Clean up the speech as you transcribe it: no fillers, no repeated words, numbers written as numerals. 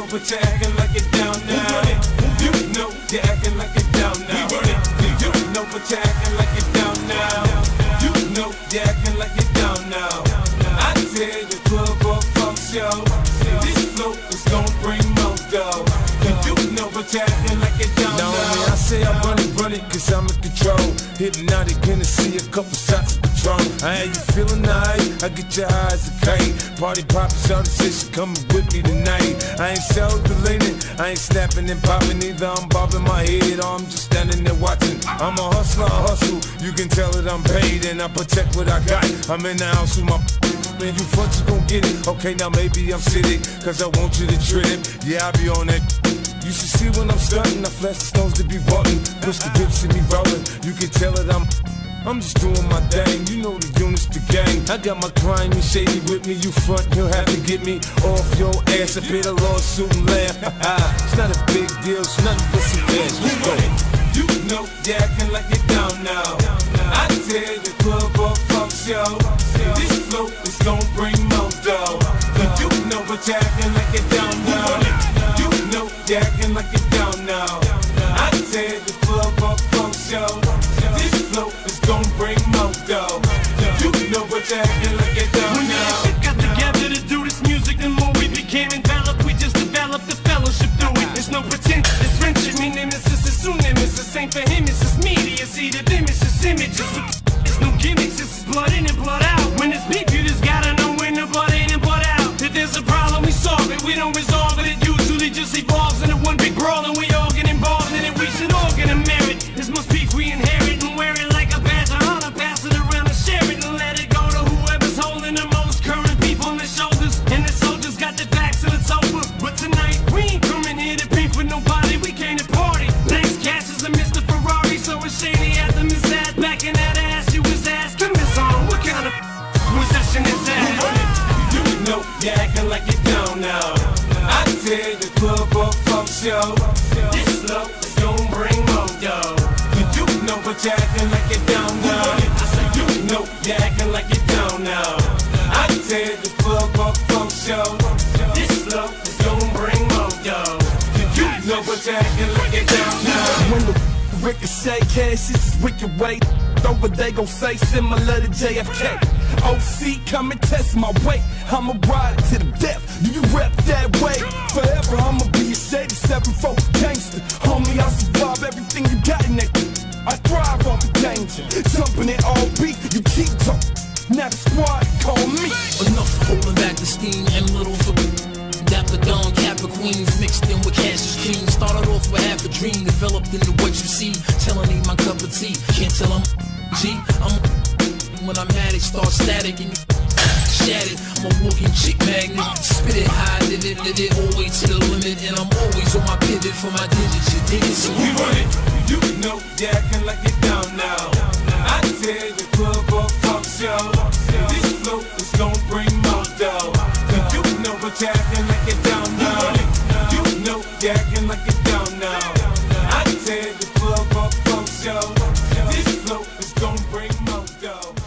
but you're acting like it down now. You know you're acting like it down now. You know but you're acting like it down now. You know you're acting like it down now. I tell the club or funk show, this flow is gon' bring more dough. You know but you're acting like it down now. I say I run it, cause I'm in control. Hypnotic Hennessy, a couple shots of Patron. I ain't you feeling alright? I get your eyes a kite. Party poppin', shawty say she coming with me tonight. I ain't self-deleting, I ain't snapping and popping either. I'm bobbing my head or I'm just standing there watching. I'm a hustler, I hustle. You can tell that I'm paid and I protect what I got. I'm in the house with my man, you fuck, you gon' get it. Okay, now maybe I'm sitting, cause I want you to trip. Yeah, I be on that. You should see when I'm stunting, I flash the stones to be button. Push the dips in me rolling, you can tell that I'm just doing my thing, you know the units, the gang. I got my crime and shady with me, you front, you'll have to get me off your ass. I paid a lawsuit and laugh, it's not a big deal, it's nothing but some cash, let's go. You know you're acting like it down now. I tell the club or funk show, this flow is gon' bring more dough. You know but you're acting like it down now. You know you're acting like it down now. I tell the club or funk show, this flow is gon' bring more dough. You know but you're acting like it down now. We got together to do this music, the more we became enveloped, we just developed the fellowship through it. There's no pretend, it's friendship, me nemesis is soon nemesis. Ain't for him, it's just media, see the image, it's images. It's no gimmicks, it's blood in and blood out. When it's beef, you just gotta know when the blood in and blood out. If there's a problem, we solve it, we don't resolve it. It usually just evolves into one big brawl, and we all get involved in it. We should all get a merit. This must be we inherit and wear it like a badge of honor. Pass it around and share it and let it go to whoever's holding the most current people on their shoulders. And the soldiers got their backs and it's over. But tonight we ain't coming here to beef with nobody. We came to party. Thanks, Cash is a Mr. Ferrari, so it's shady at the Miss Ad. Back in that ass, you was asking Miss on what kind of possession is that? You know you're acting like it down now. I tell the club or funk show, this flow is gon' bring more dough. You know but you're acting like it down now. I say you know you're acting like it down now. I tell the club or funk show, this flow is gon' bring more dough. You know but you're acting like it down now. When the ricochet cash is wicked way over, they gon' say similar to JFK. OC, come and test my weight. I'ma ride it to the death. Do you rep that way? Forever I'ma be a shady 7-4 gangster. Homie, I survive everything you got in that. I thrive off the danger. Jumping in all beef, you keep talking. Now the squad call me. Enough holding back the steam and little for Dapper Dawn, Kappa Queens, mixed in with Cassius Cream. Started off with half a dream, developed into what you see. Telling ain't my cup of tea, can't tell I'm G. I'm when I'm at it, start static and shattered. I'm a walking chick magnet, spit it high, live it, always to the limit. And I'm always on my pivot for my digits, you dig it? So we run it, you know you're acting like it down now. I tell the club or funk show, this flow is gon' bring more dough. You know but you're acting like it down now. You know you're acting like it down now. I tell the club or funk show, this flow is gon' bring more dough.